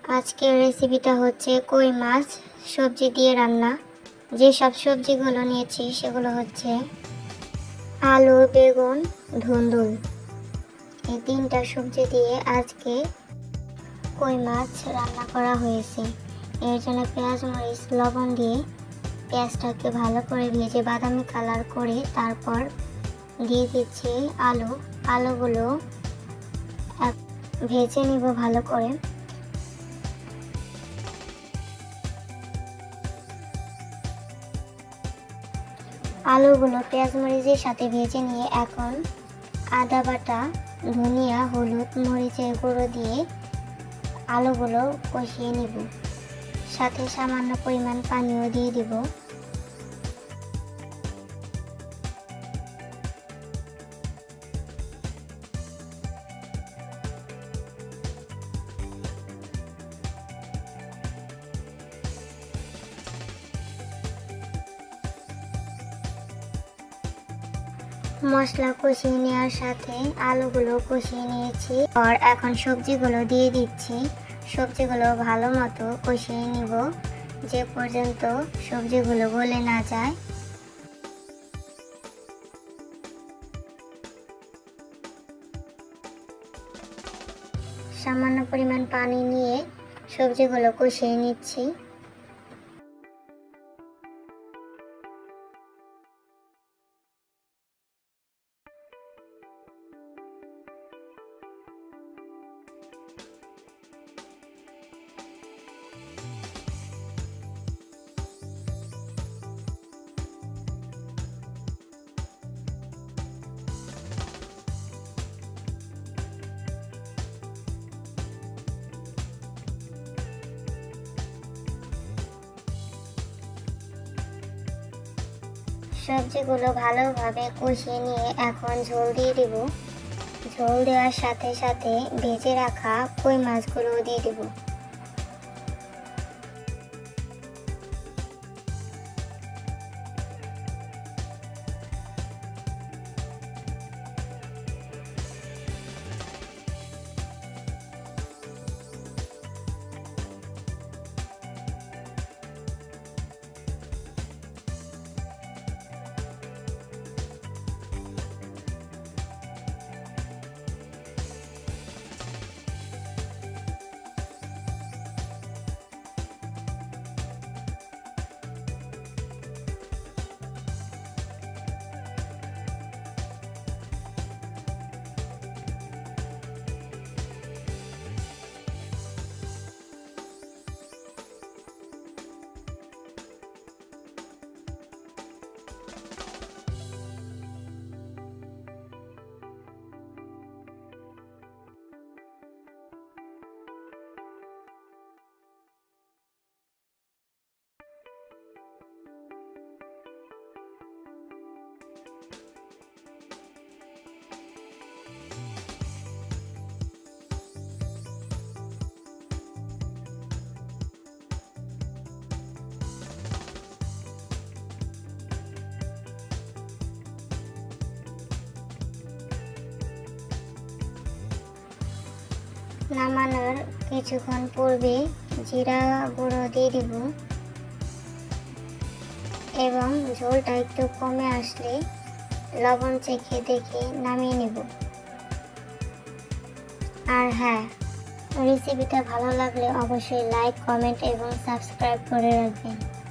আজকের রেসিপিটা হচ্ছে কই মাছ সবজি দিয়ে রান্না। যে সব সবজিগুলো নিয়েছি সেগুলো হচ্ছে আলু, বেগুন, ধুন্দুল। এই তিনটা সবজি দিয়ে আজকে কই মাছ রান্না করা হয়েছে। এর জন্য পেঁয়াজ, মরিচ, লবণ দিয়ে পেঁয়াজটাকে ভালো করে ভেজে বাদামি কালার করে তারপর দিয়ে দিচ্ছি আলুগুলো ভেজে নিব ভালো করে। আলুগুলো পেঁয়াজ মরিচের সাথে ভেজে নিয়ে এখন আদা বাটা, ধনিয়া, হলুদ, মরিচের গুঁড়ো দিয়ে আলুগুলো কষিয়ে নিব। সাথে সামান্য পরিমাণ পানিও দিয়ে দিব। মশলা কষিয়ে নেওয়ার সাথে আলুগুলো কষিয়ে নিয়েছি। আর এখন সবজিগুলো দিয়ে দিচ্ছি। সবজিগুলো ভালো মতো কষিয়ে নিব যে পর্যন্ত সবজিগুলো গলে না যায়। সামান্য পরিমাণ পানি নিয়ে সবজিগুলো কষিয়ে নিচ্ছি। সবজিগুলো ভালোভাবে কষিয়ে নিয়ে এখন ঝোল দিয়ে দিব। ঝোল দেওয়ার সাথে সাথে ভেজে রাখা কই মাছগুলো দিয়ে দিব। নামানোর কিছুক্ষণ পূর্বে জিরা গুঁড়ো দিয়ে দিব এবং ঝোলটা একটু কমে আসলে লবণ চেখে দেখে নামিয়ে নেব। আর হ্যাঁ, রেসিপিটা ভালো লাগলে অবশ্যই লাইক, কমেন্ট এবং সাবস্ক্রাইব করে রাখবেন।